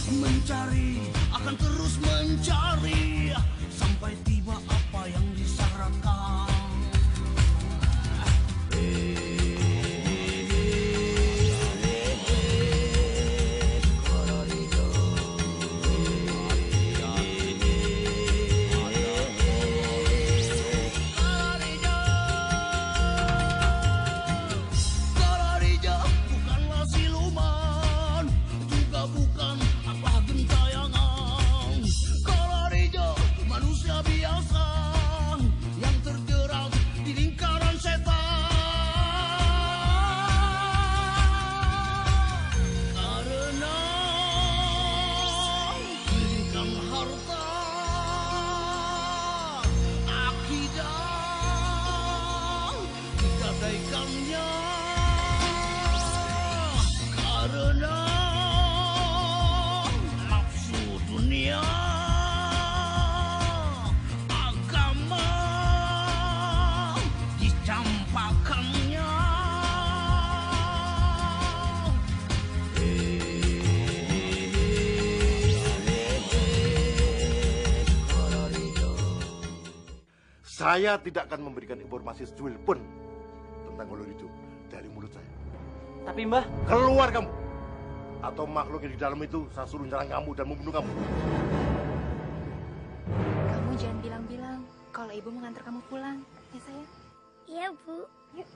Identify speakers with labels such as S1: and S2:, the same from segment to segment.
S1: Mencari, akan terus mencari sampai tiba apa yang disyaratkan. Karena nafsu dunia, agama dicampakkannya.
S2: Saya tidak akan memberikan informasi secuil pun tentang Kolor Hijau dari mulut saya.
S3: Tapi Mbah,
S2: keluar kamu, atau makhluk yang di dalam itu saya suruh nyerang kamu dan membunuh kamu.
S4: Kamu jangan bilang-bilang kalau ibu mengantar kamu pulang, ya sayang?
S5: Iya, Bu.
S4: Yuk.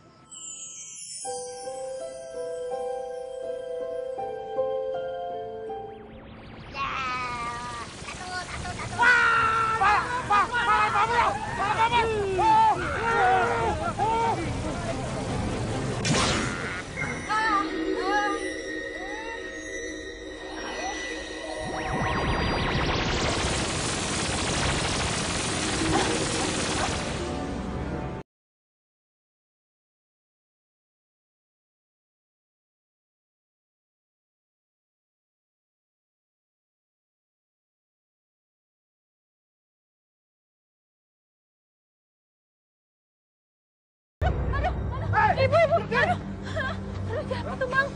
S6: Ibu, aduh, siapa tuh Bang?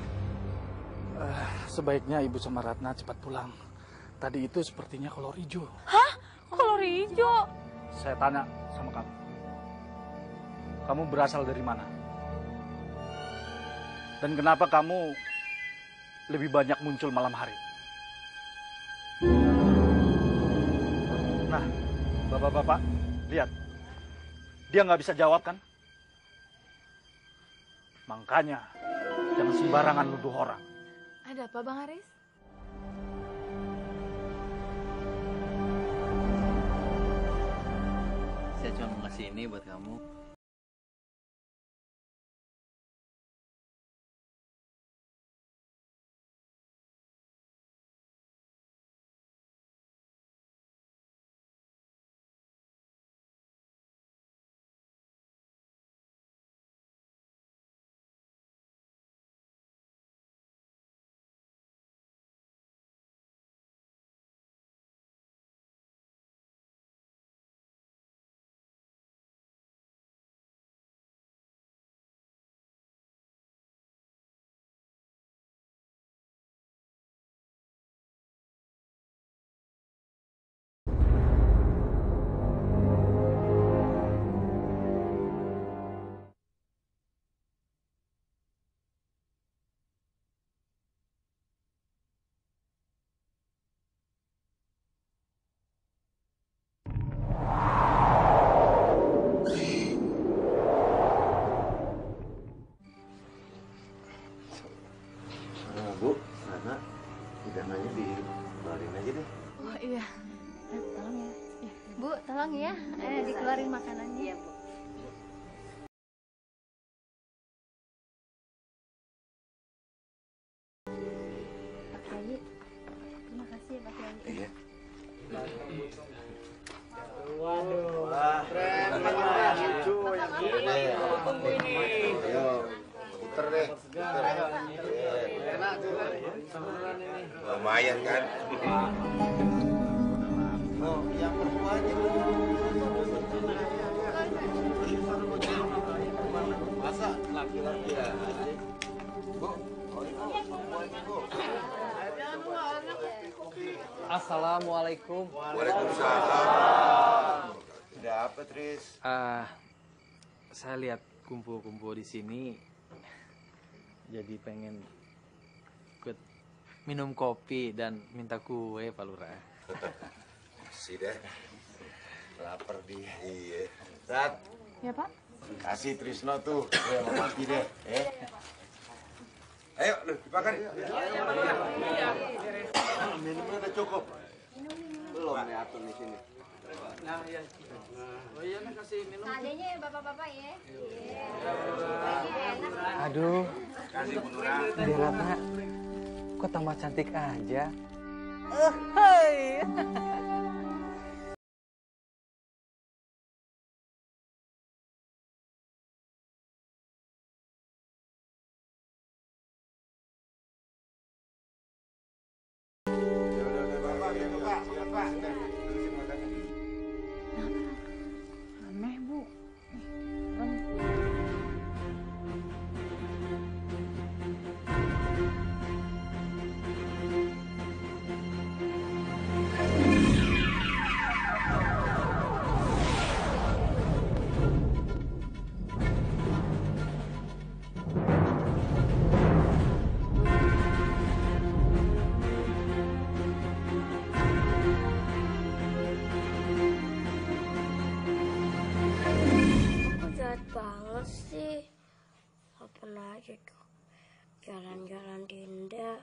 S3: Sebaiknya Ibu sama Ratna cepat pulang. Tadi itu sepertinya Kolor Hijau.
S6: Hah? Kolor hijau?
S3: Saya tanya sama kamu. Kamu berasal dari mana? Dan kenapa kamu lebih banyak muncul malam hari? Nah, bapak-bapak, lihat. Dia nggak bisa jawab kan? Makanya, jangan sembarangan nuduh orang.
S4: Ada apa Bang Haris?
S7: Saya cuma mau ngasih ini buat kamu.
S8: Bu, Nana, hidangannya dikeluarin aja deh.
S4: Oh iya, tolong ya. Bu, tolong ya, dikeluarin makanannya. Iya, Bu. Pak Kiai, terima kasih Pak Kiai.
S8: Iya.
S9: Waduh, keren banget lucu yang tunggu ini.
S8: Ayo, puter deh.
S9: Enak tuh.
S8: Lumayan kan? Oh, yang perempuannya masa laki-laki ya? Bu, oh itu perempuannya Bu.
S3: Assalamualaikum.
S2: Waalaikumsalam.
S9: Ada apa, Tris?
S3: Saya lihat kumpul-kumpul di sini, jadi pengen ikut minum kopi dan minta kue, Pak Lurah.
S9: Kasih deh. Lapar dia. Iya. Tat,
S6: Ya, Pak.
S9: kasih Trisno tuh. Kue sama mati deh. Ayo, lu dimakan.
S2: Minumnya udah cukup.
S8: Belum nih atur di sini.
S4: Adanya ya bapak-bapak ya.
S3: Aduh, Ratna, kok tambah cantik aja? Hai.
S6: Aneh, Bu.
S5: Kok jahat banget sih? Kapan aja tuh jalan-jalan Dinda.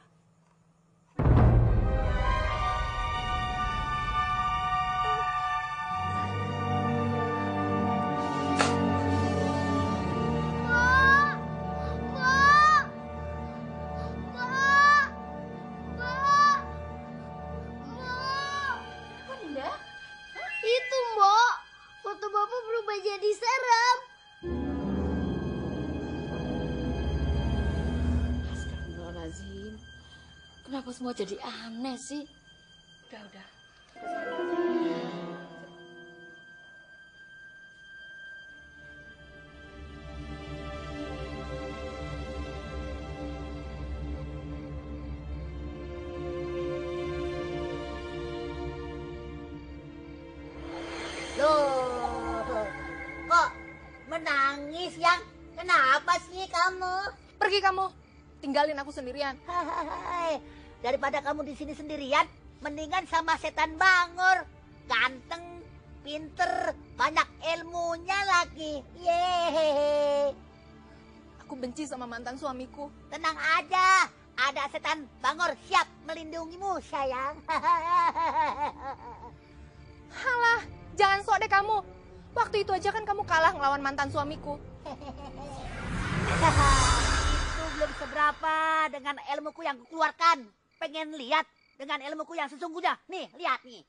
S4: Apa Dinda?
S5: Itu, Mbok. Foto Bapak berubah jadi serem.
S4: Astagfirullahaladzim. Kenapa semua jadi aneh sih? Udah.
S5: Loh, kok menangis yang? Kenapa sih kamu?
S6: Pergi kamu. Tinggalin aku sendirian.
S5: Hai, daripada kamu di sini sendirian, mendingan sama setan Bangor. Ganteng, pinter, banyak ilmunya lagi. Yehehe.
S6: Aku benci sama mantan suamiku.
S5: Tenang aja, ada setan Bangor siap melindungimu, sayang.
S6: Halah, jangan sok deh kamu. Waktu itu aja kan kamu kalah ngelawan mantan suamiku.
S5: Itu belum seberapa dengan ilmuku yang kukeluarkan. Pengen lihat dengan ilmuku yang sesungguhnya. Nih, lihat nih.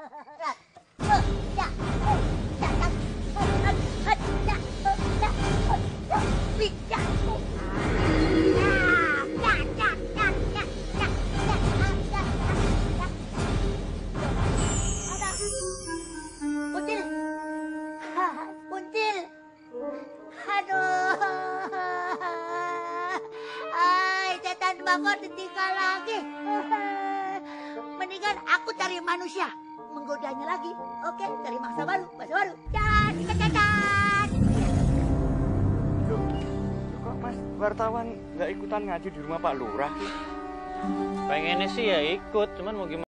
S5: Kuncil. Kuncil. Aduh. Ay, setan Bangor ditinggal lagi. Mendingan aku cari manusia. Menggodanya lagi. Oke, cari mangsa baru. Dan,
S3: Kok Mas wartawan nggak ikutan ngaji di rumah Pak Lurah?
S7: Pengennya sih ya ikut, cuman mau gimana?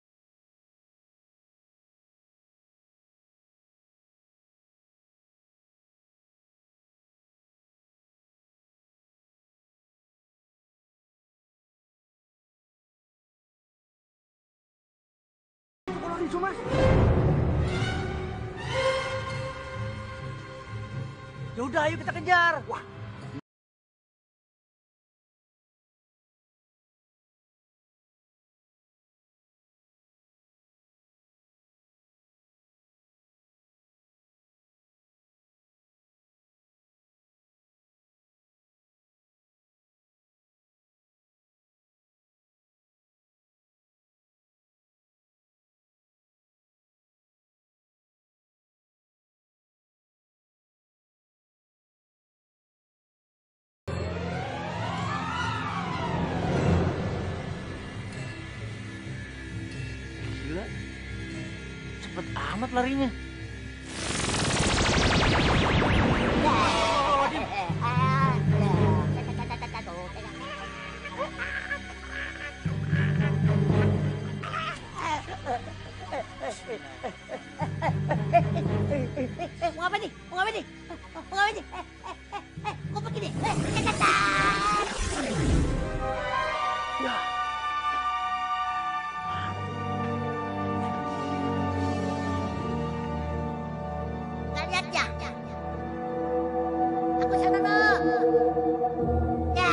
S3: Ya udah, ayo kita kejar. Wah,
S7: Cepet amat larinya.
S5: Mau ngapain nih? Mau ngapain nih? Mau ngapain nih? Kok begini?
S7: Ya.
S5: Nggak lihat ya? Aku sana dong. Ya.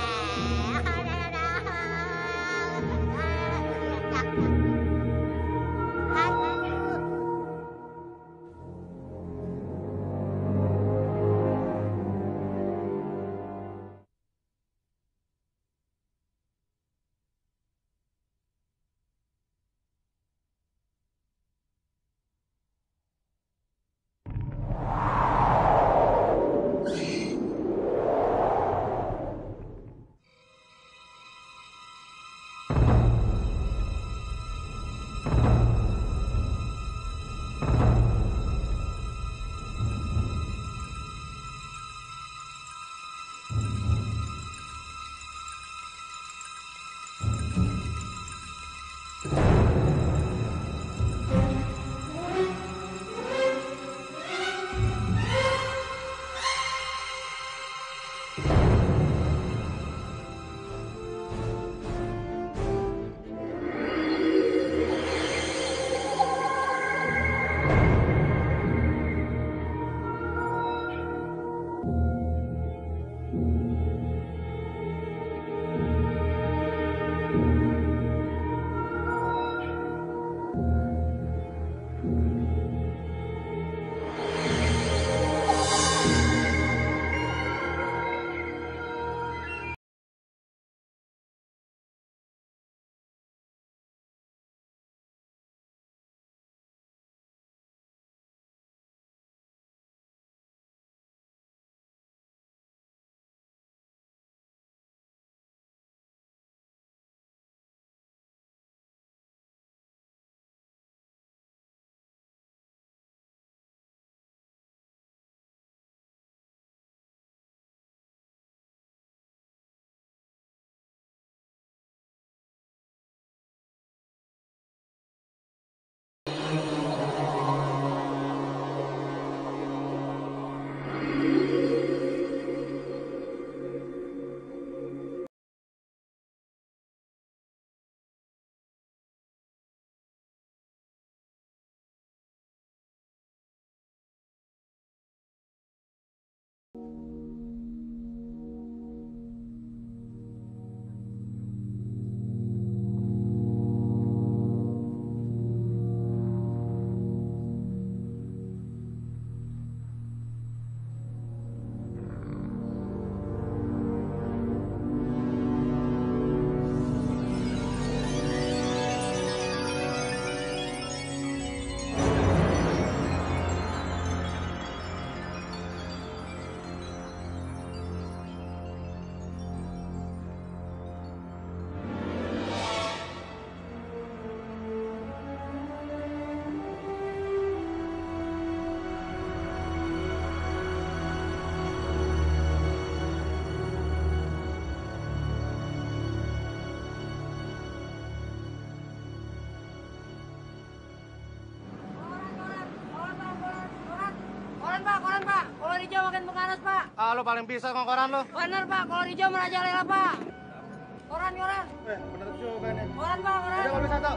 S10: hijau makin mengganas, Pak.
S3: Ah, lu paling bisa koran lu.
S10: Bener, Pak. Kolor hijau merajalela, Pak. Koran.
S3: Bener juga nih.
S10: Koran, Pak.
S3: Ada mobil satu.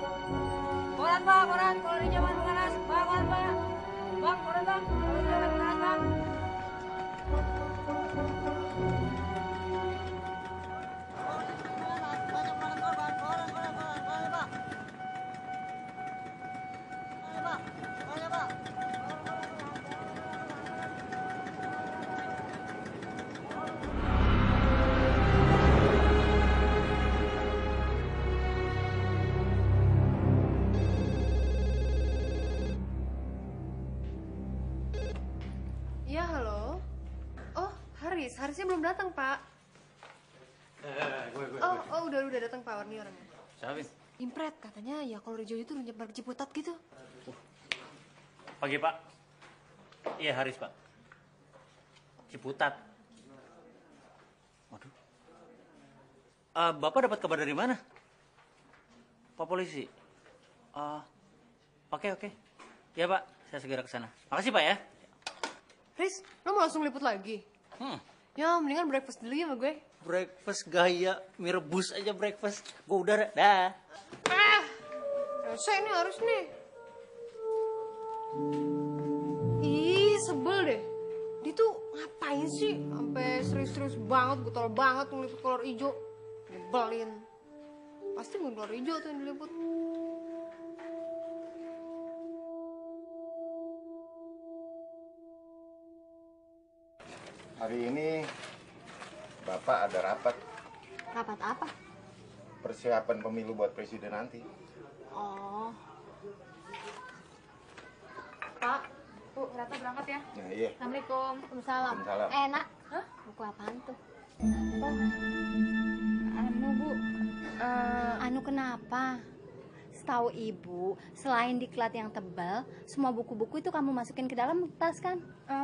S10: Koran, Pak. Kolor hijau makin mengganas. Pak, koran, Pak. Bang, koran, Bang. Kolor hijau makin mengganas, Bang.
S6: Ya, halo. Oh, Harisnya belum datang, Pak.
S3: Gue.
S6: Oh, udah datang Pak Warni orangnya.
S7: Siapa?
S6: Impret katanya ya kolor hijau itu nyebar ke Ciputat gitu.
S7: Pagi, Pak. Iya, Haris, Pak. Ciputat. Waduh. Bapak dapat kabar dari mana? Pak polisi. Oke. Ya, Pak. Saya segera ke sana. Makasih, Pak ya.
S6: Riz, lo mau langsung liput lagi? Ya, mendingan breakfast dulu ya sama gue.
S7: Breakfast gaya, mie rebus aja breakfast. Gue udah, dah.
S6: Rese nih harus nih. Ih, sebel deh. Dia tuh ngapain sih? Sampai serius-serius banget, getol banget ngeliput kolor hijau. Nyebelin. Pasti bukan kolor hijau tuh yang diliput.
S9: Hari ini Bapak ada rapat
S4: Rapat apa?
S9: persiapan pemilu buat presiden nanti.
S4: Oh,
S6: Pak, Bu, Rata berangkat ya.
S9: Nah, iya.
S6: Assalamualaikum.
S4: Waalaikumsalam.
S9: Waalaikumsalam.
S4: Nak.
S6: Hah?
S4: Buku apaan tuh?
S6: Anu, Bu.
S4: Anu kenapa? Setahu ibu, selain diklat yang tebal, semua buku-buku itu kamu masukin ke dalam tas kan?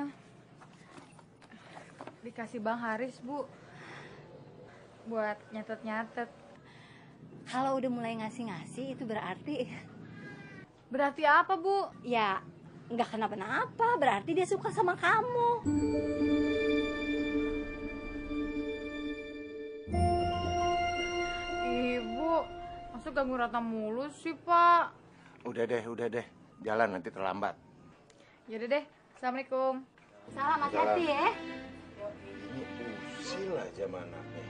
S6: Dikasih Bang Haris, Bu. Buat nyatet-nyatet.
S4: Kalau udah mulai ngasih-ngasih itu berarti
S6: Berarti apa, Bu?
S4: ya nggak kenapa-napa, berarti dia suka sama kamu.
S6: Ibu, masa ganggu Rata mulu sih, Pak?
S9: Udah deh. Jalan nanti terlambat.
S6: Yaudah deh. Assalamualaikum.
S4: Salam, hati-hati ya.
S9: Ini usil aja anaknya.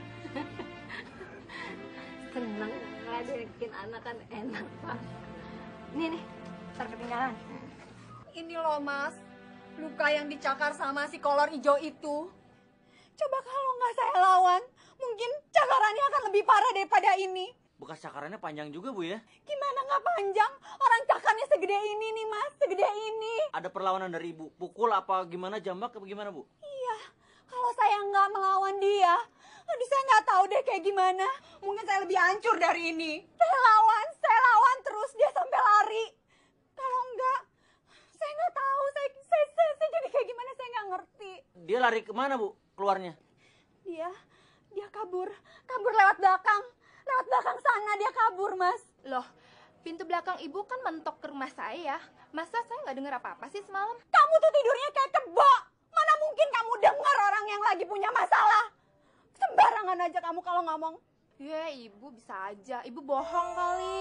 S4: Seneng ngeladekin anak kan enak, Pak. Nih, ntar ketinggalan.
S6: Ini loh, Mas. Luka yang dicakar sama si kolor hijau itu. Coba kalau nggak saya lawan, mungkin cakarannya akan lebih parah daripada ini.
S7: Bekas cakarannya panjang juga, Bu ya.
S6: Gimana nggak panjang? Orang cakarnya segede ini nih, Mas. Segede ini.
S7: Ada perlawanan dari Ibu. Pukul apa gimana, jambak apa gimana, Bu?
S6: Iya, kalau saya nggak melawan dia, aduh saya nggak tahu deh kayak gimana. Mungkin saya lebih hancur dari ini. Saya lawan terus dia sampai lari. Kalau enggak, saya nggak tahu. Saya jadi kayak gimana, saya nggak ngerti.
S7: Dia lari kemana, Bu? Keluarnya?
S6: Dia kabur lewat belakang. Lewat belakang sana dia kabur, Mas.
S11: Loh, pintu belakang ibu kan mentok ke rumah saya. Masa saya nggak dengar apa-apa sih semalam?
S6: Kamu tuh tidurnya kayak kebo. Mana mungkin kamu dengar orang yang lagi punya masalah. Sembarangan aja kamu kalau ngomong.
S11: Ya, ibu bisa aja. Ibu bohong kali.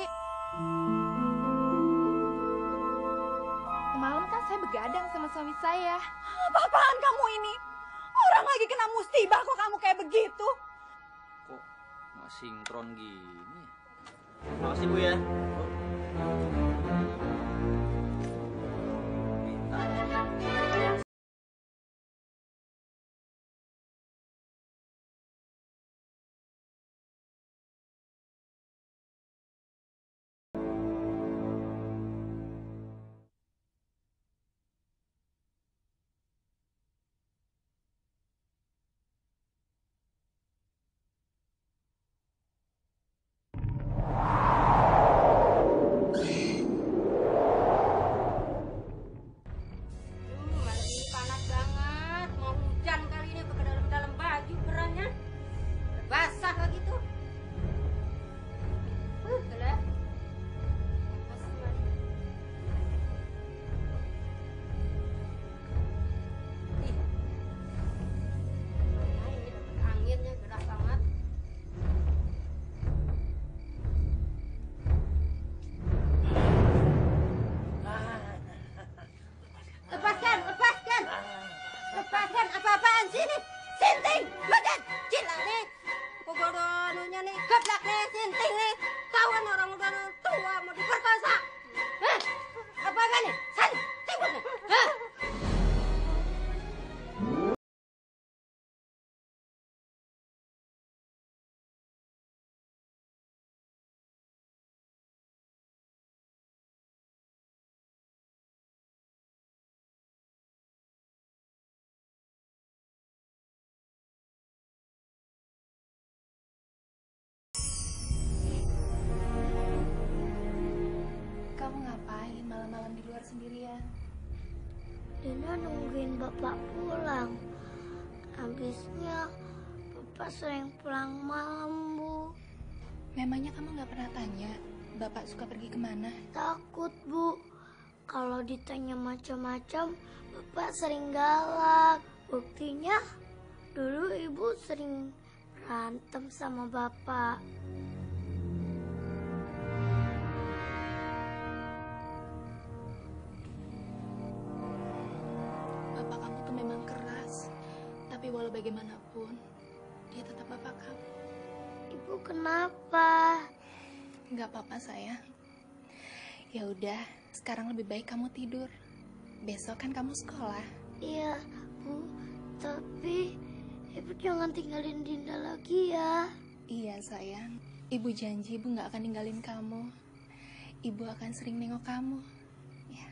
S11: Semalam kan saya begadang sama suami saya.
S6: Apa-apaan kamu ini? Orang lagi kena musibah kok kamu kayak begitu?
S7: Kok nggak sinkron gini? Makasih, Bu ya.
S11: sendirian.
S12: Dina nungguin bapak pulang. Habisnya bapak sering pulang malam, Bu.
S11: Memangnya kamu nggak pernah tanya bapak suka pergi kemana?
S12: Takut, Bu. Kalau ditanya macam-macam, bapak sering galak. Buktinya, dulu ibu sering berantem sama bapak.
S11: Bapak kamu tuh memang keras, tapi walau bagaimanapun, dia tetap bapak kamu.
S12: Ibu kenapa?
S11: Nggak apa-apa sayang. Ya udah, sekarang lebih baik kamu tidur. Besok kan kamu sekolah.
S12: Iya, Bu. Tapi ibu jangan tinggalin Dinda lagi ya.
S11: Iya sayang. Ibu janji ibu nggak akan ninggalin kamu. Ibu akan sering nengok kamu. Ya.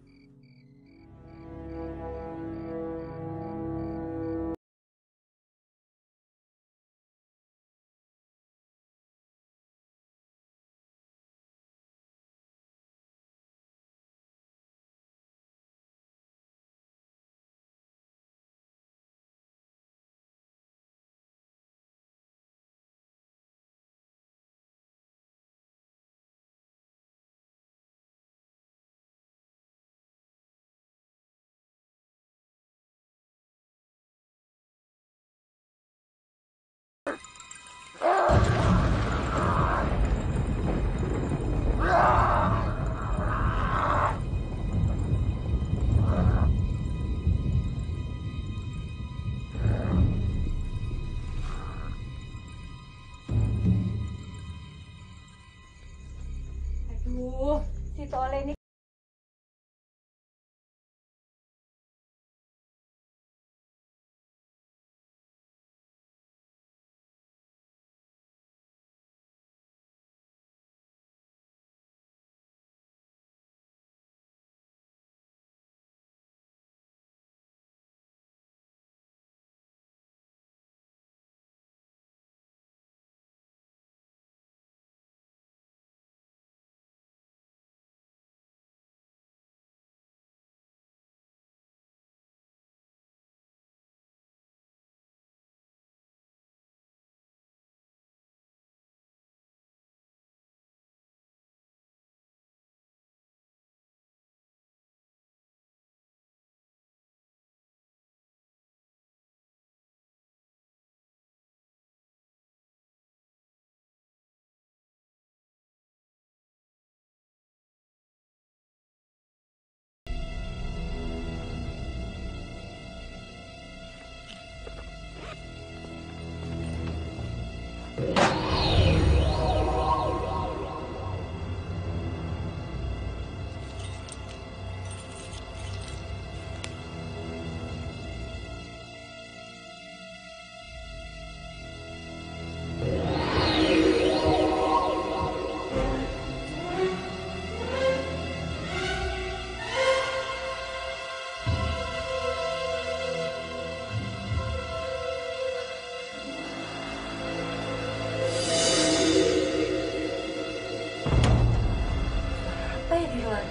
S6: Aduh, si Tole ini.
S10: Apa ya di luar?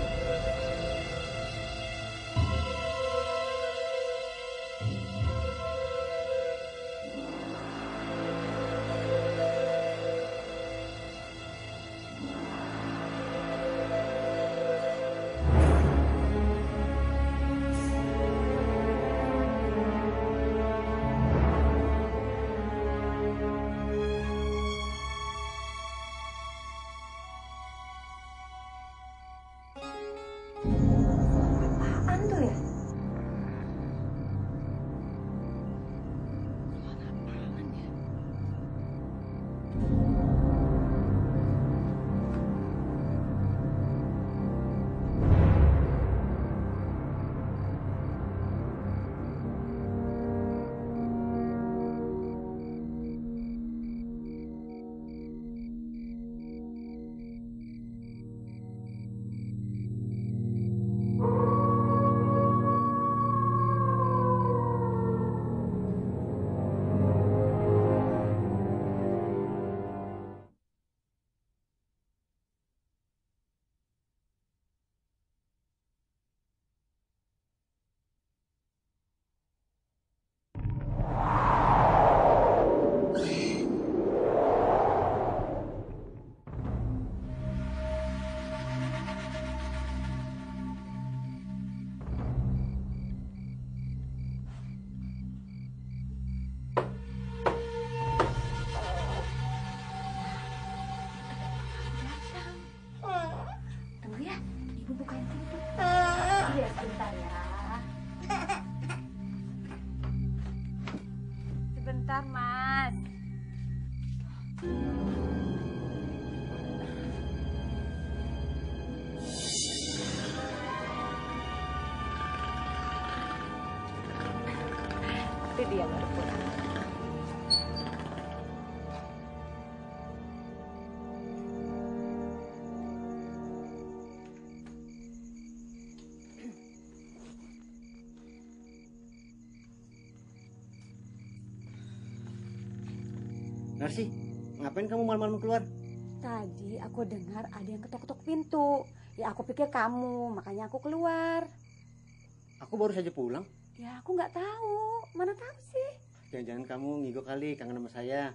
S6: sebentar ya. Sebentar, Mas. Itu dia baru pulang.
S13: Narsi, ngapain kamu malam-malam keluar?
S6: Tadi aku dengar ada yang ketok-ketok pintu. Ya aku pikir kamu, makanya aku keluar.
S13: Aku baru saja pulang.
S6: Ya aku nggak tahu, mana tahu sih.
S13: Jangan-jangan kamu ngigo kali kangen sama saya.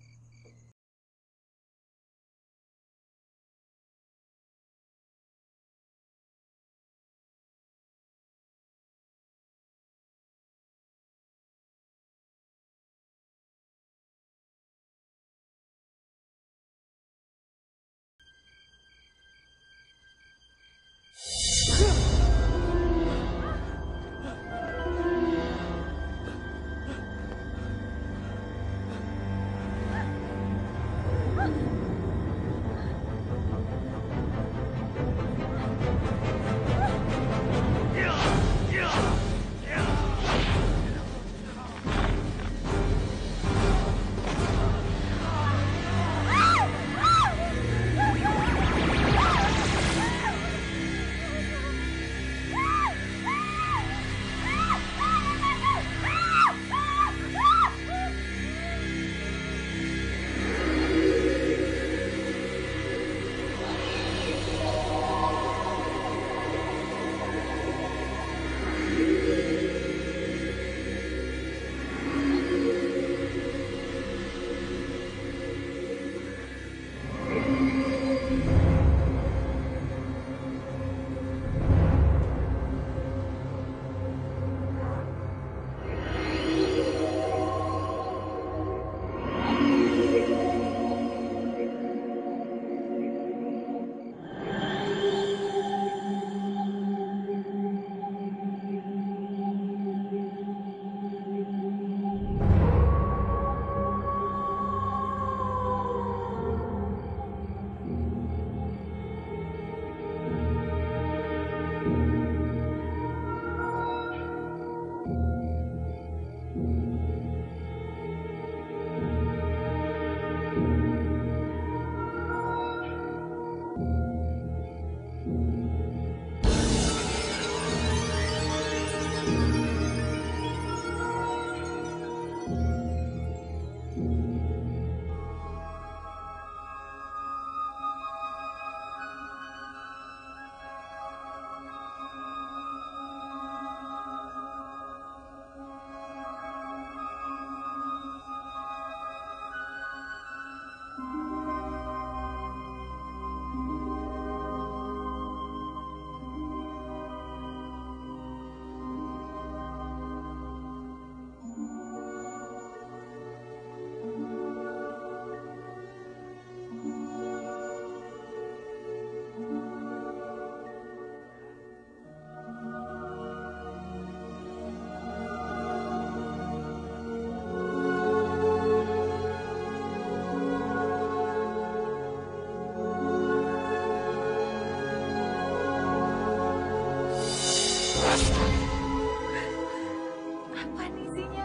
S11: Apa nih isinya?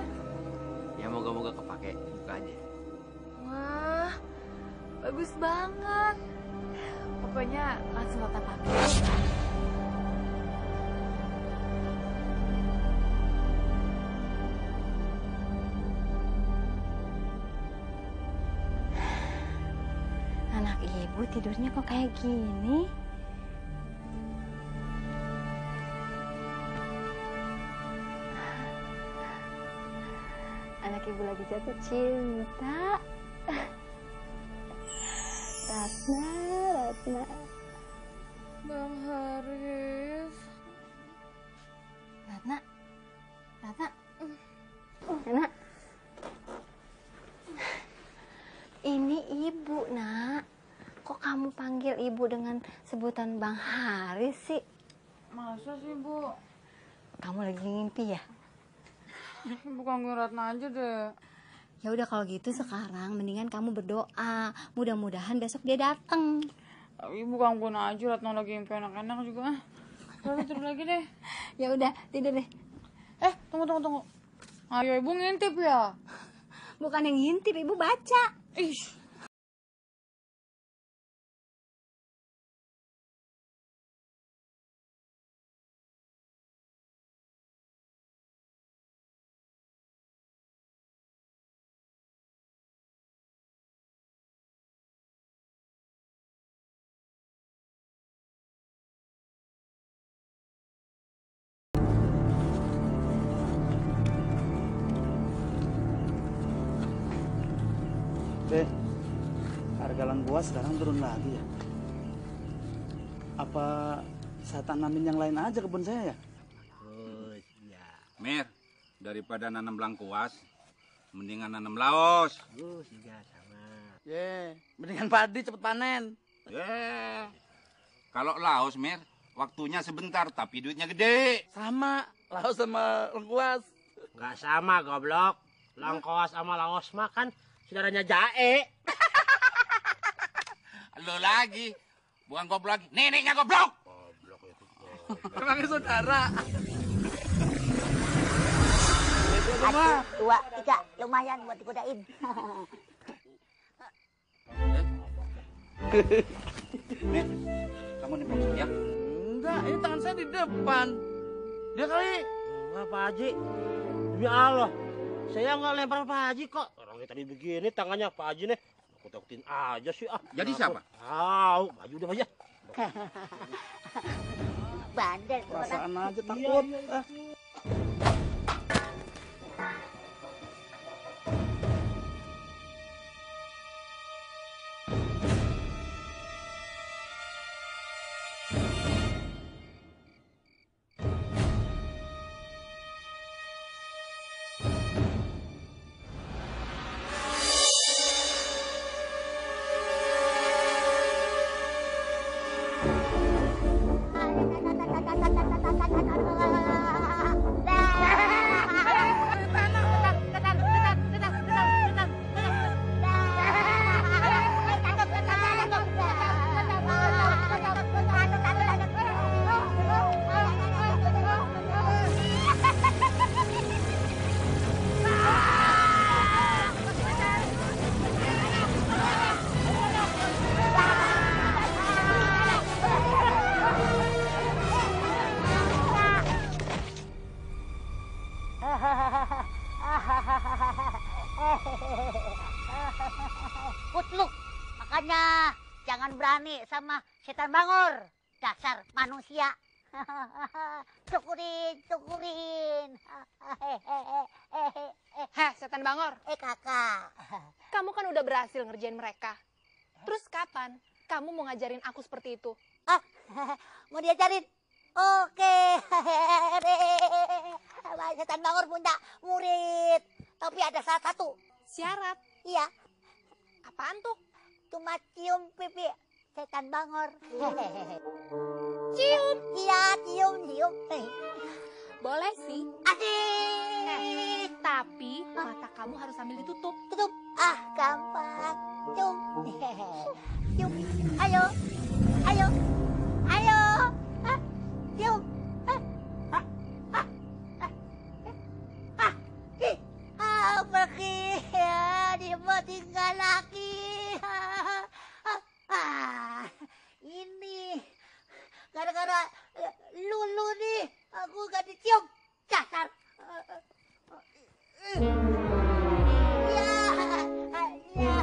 S13: Ya moga-moga kepake, buka aja.
S11: Wah, bagus banget. Pokoknya langsung Lata pakai.
S4: Anak ibu tidurnya kok kayak gini? Anak ibu lagi jatuh cinta. Ratna, Ratna.
S11: Bang Haris.
S4: Ratna. Ratna. Ratna. Ini ibu, Nak. Kok kamu panggil ibu dengan sebutan Bang Haris sih?
S6: Masa sih, Bu?
S4: Kamu lagi ngimpi ya?
S6: Bukan Ratna aja deh.
S4: Ya udah kalau gitu sekarang mendingan kamu berdoa. Mudah-mudahan besok dia datang.
S6: Tapi bukan guna aja Ratna lagi ngimpi enak-enak juga. Udah tidur lagi deh.
S4: Ya udah, tidur deh.
S6: Tunggu. Ayo ibu ngintip ya.
S4: Bukan yang ngintip, ibu baca.
S6: Ih.
S3: Be, harga lengkuas sekarang turun lagi ya. Apa saya tanamin yang lain aja kebun saya ya?
S14: Mir, daripada nanam lengkuas, mendingan nanam laos.
S3: Mendingan padi cepet panen.
S14: Kalau laos, Mir, waktunya sebentar tapi duitnya gede.
S3: Sama, laos sama lengkuas.
S13: Nggak sama, goblok. Lengkuas sama laos mah kan saudaranya Jae.
S14: Lo lagi, bukan goblok lagi, neneknya goblok.
S3: Emangnya saudara.
S5: Satu, 2, 3, lumayan buat dikudain.
S14: Mir, kamu nih ya?
S3: Enggak, ini tangan saya di depan. Dia kali.
S13: Enggak, Pak Haji. Demi Allah, saya nggak lempar Pak Haji kok. Orangnya tadi begini tangannya Pak Haji nih. Aku takutin aja sih ah.
S14: Jadi siapa?
S13: Tahu, maju udah aja.
S5: Bandel.
S3: Perasaan aja takut.
S5: Kutluk, makanya jangan berani sama setan bangor. Dasar manusia. Syukurin.
S11: Heh, setan bangor.
S5: Kakak.
S11: Kamu kan udah berhasil ngerjain mereka. Terus kapan kamu mau ngajarin aku seperti itu?
S5: Mau diajarin? Oke. Setan bangor punya murid. Tapi ada salah satu
S11: syarat.
S5: Iya.
S11: Apaan tuh?
S5: Cuma cium pipi setan bangor.
S11: Cium?
S5: Iya, cium.
S11: Boleh sih.
S5: Asik.
S11: Tapi mata kamu harus sambil ditutup.
S5: Tutup. Gampang. Cium. Cium. Ayo. Cium. Pergi ya, dia mau tinggal lagi. Ini gara-gara lulu nih, aku gak dicium. Dasar. Ya.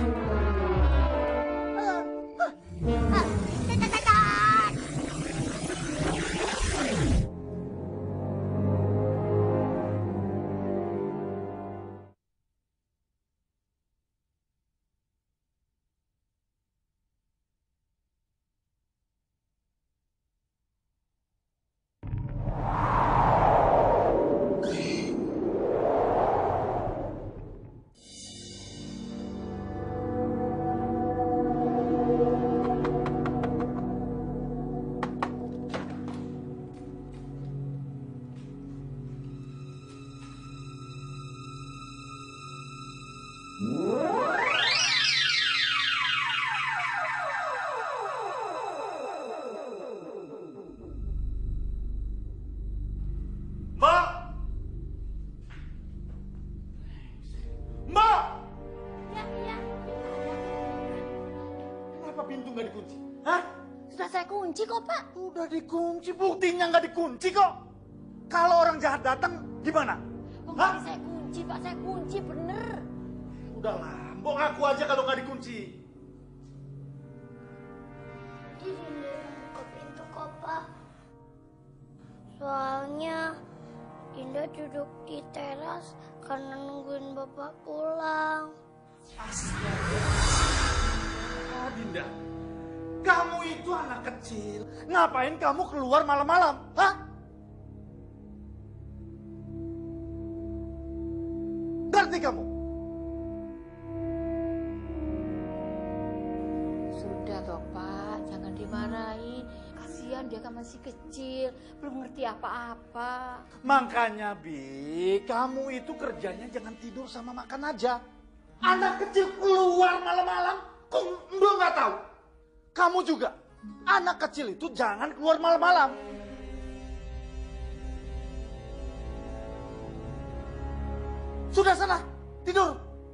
S2: nggak dikunci? Hah?
S5: Sudah saya kunci kok, Pak.
S2: Udah dikunci, buktinya nggak dikunci kok. Kalau orang jahat datang, gimana?
S5: Hah? Saya kunci, Pak. Saya kunci, bener.
S2: Udahlah, mbok ngaku aja kalau nggak dikunci.
S12: Dinda yang buka pintu kok, Pak. Soalnya Dinda duduk di teras karena nungguin Bapak pulang.
S2: Oh, Dinda, kamu itu anak kecil. Ngapain kamu keluar malam-malam? Hah? Ngerti kamu?
S5: Sudah toh, Pak. Jangan dimarahin. Kasihan dia kan masih kecil. Belum ngerti apa-apa.
S2: Makanya, Bi, kamu itu kerjanya jangan tidur sama makan aja. Anak kecil keluar malam-malam, kok mbak nggak tahu? Kamu juga, anak kecil itu jangan keluar malam-malam. Sudah sana, tidur.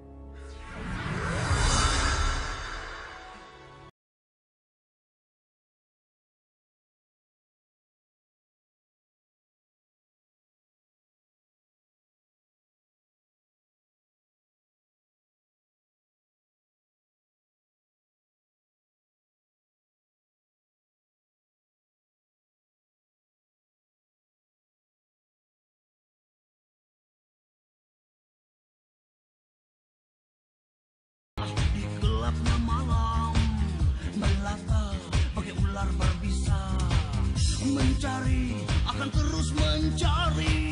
S1: Gelapnya malam melata pakai ular berbisa, mencari akan terus mencari.